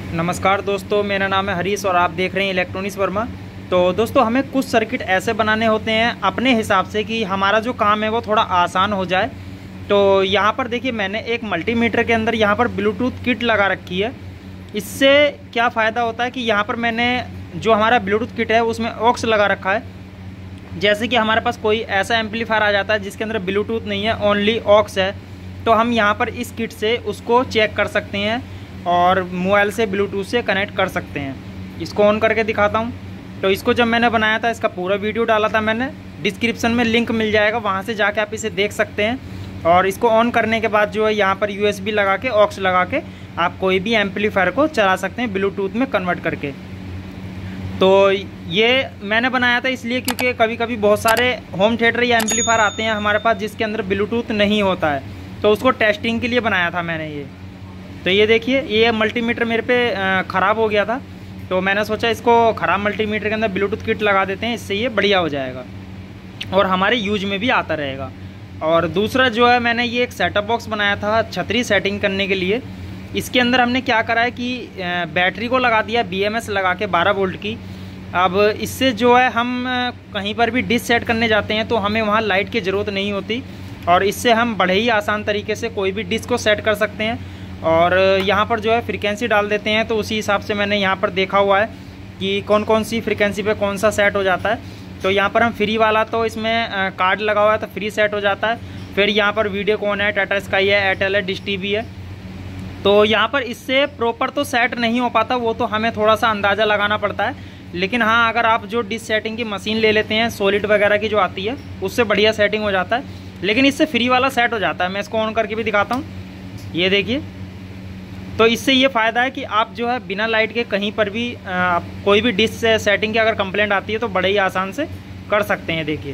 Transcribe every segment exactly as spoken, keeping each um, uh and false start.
नमस्कार दोस्तों, मेरा नाम है हरीश और आप देख रहे हैं इलेक्ट्रॉनिक्स वर्मा। तो दोस्तों, हमें कुछ सर्किट ऐसे बनाने होते हैं अपने हिसाब से कि हमारा जो काम है वो थोड़ा आसान हो जाए। तो यहाँ पर देखिए, मैंने एक मल्टीमीटर के अंदर यहाँ पर ब्लूटूथ किट लगा रखी है। इससे क्या फ़ायदा होता है कि यहाँ पर मैंने जो हमारा ब्लूटूथ किट है उसमें ऑक्स लगा रखा है। जैसे कि हमारे पास कोई ऐसा एम्पलीफायर आ जाता है जिसके अंदर ब्लूटूथ नहीं है, ओनली ऑक्स है, तो हम यहाँ पर इस किट से उसको चेक कर सकते हैं और मोबाइल से ब्लूटूथ से कनेक्ट कर सकते हैं। इसको ऑन करके दिखाता हूँ। तो इसको जब मैंने बनाया था, इसका पूरा वीडियो डाला था मैंने, डिस्क्रिप्शन में लिंक मिल जाएगा, वहाँ से जाके आप इसे देख सकते हैं। और इसको ऑन करने के बाद जो है यहाँ पर यूएसबी लगा के, ऑक्स लगा के आप कोई भी एम्पलीफायर को चला सकते हैं ब्लूटूथ में कन्वर्ट करके। तो ये मैंने बनाया था इसलिए क्योंकि कभी कभी बहुत सारे होम थिएटर या एम्पलीफायर आते हैं हमारे पास जिसके अंदर ब्लूटूथ नहीं होता है, तो उसको टेस्टिंग के लिए बनाया था मैंने ये। तो ये देखिए, ये मल्टीमीटर मेरे पे ख़राब हो गया था, तो मैंने सोचा इसको ख़राब मल्टीमीटर के अंदर ब्लूटूथ किट लगा देते हैं, इससे ये बढ़िया हो जाएगा और हमारे यूज में भी आता रहेगा। और दूसरा जो है, मैंने ये एक सेटअप बॉक्स बनाया था छतरी सेटिंग करने के लिए। इसके अंदर हमने क्या करा है कि बैटरी को लगा दिया बी एम एस लगा के बारह वोल्ट की। अब इससे जो है हम कहीं पर भी डिश सेट करने जाते हैं तो हमें वहाँ लाइट की ज़रूरत नहीं होती, और इससे हम बड़े ही आसान तरीके से कोई भी डिश को सेट कर सकते हैं। और यहाँ पर जो है फ्रीक्वेंसी डाल देते हैं, तो उसी हिसाब से मैंने यहाँ पर देखा हुआ है कि कौन कौन सी फ्रीक्वेंसी पे कौन सा सेट हो जाता है। तो यहाँ पर हम फ्री वाला, तो इसमें कार्ड लगा हुआ है तो फ्री सेट हो जाता है। फिर यहाँ पर वीडियोकॉन है, टाटा स्काई है, एयरटेल है, डिश टीवी है। तो यहाँ पर इससे प्रॉपर तो सेट नहीं हो पाता, वो तो हमें थोड़ा सा अंदाज़ा लगाना पड़ता है। लेकिन हाँ, अगर आप जो डिश सेटिंग की मशीन ले लेते हैं सॉलिड वगैरह की जो आती है, उससे बढ़िया सेटिंग हो जाता है। लेकिन इससे फ्री वाला सेट हो जाता है। मैं इसको ऑन करके भी दिखाता हूँ, ये देखिए। तो इससे ये फ़ायदा है कि आप जो है बिना लाइट के कहीं पर भी आ, कोई भी डिश से सेटिंग की अगर कंप्लेंट आती है तो बड़े ही आसान से कर सकते हैं। देखिए,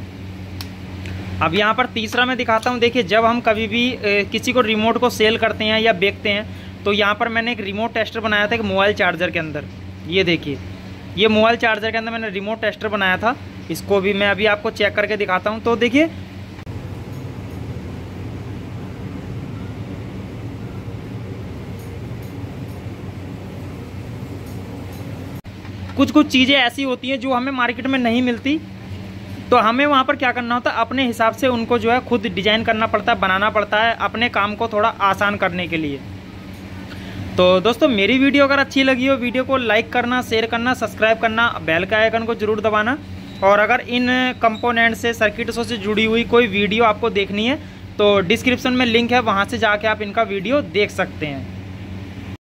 अब यहाँ पर तीसरा मैं दिखाता हूँ। देखिए, जब हम कभी भी ए, किसी को रिमोट को सेल करते हैं या बेचते हैं, तो यहाँ पर मैंने एक रिमोट टेस्टर बनाया था एक मोबाइल चार्जर के अंदर। ये देखिए, ये मोबाइल चार्जर के अंदर मैंने रिमोट टेस्टर बनाया था। इसको भी मैं अभी आपको चेक करके दिखाता हूँ। तो देखिए, कुछ कुछ चीज़ें ऐसी होती हैं जो हमें मार्केट में नहीं मिलती, तो हमें वहाँ पर क्या करना होता है, अपने हिसाब से उनको जो है खुद डिजाइन करना पड़ता है, बनाना पड़ता है अपने काम को थोड़ा आसान करने के लिए। तो दोस्तों, मेरी वीडियो अगर अच्छी लगी हो, वीडियो को लाइक करना, शेयर करना, सब्सक्राइब करना, बेल का आइकन को जरूर दबाना। और अगर इन कंपोनेंट से, सर्किटों से जुड़ी हुई कोई वीडियो आपको देखनी है तो डिस्क्रिप्शन में लिंक है, वहाँ से जाके आप इनका वीडियो देख सकते हैं।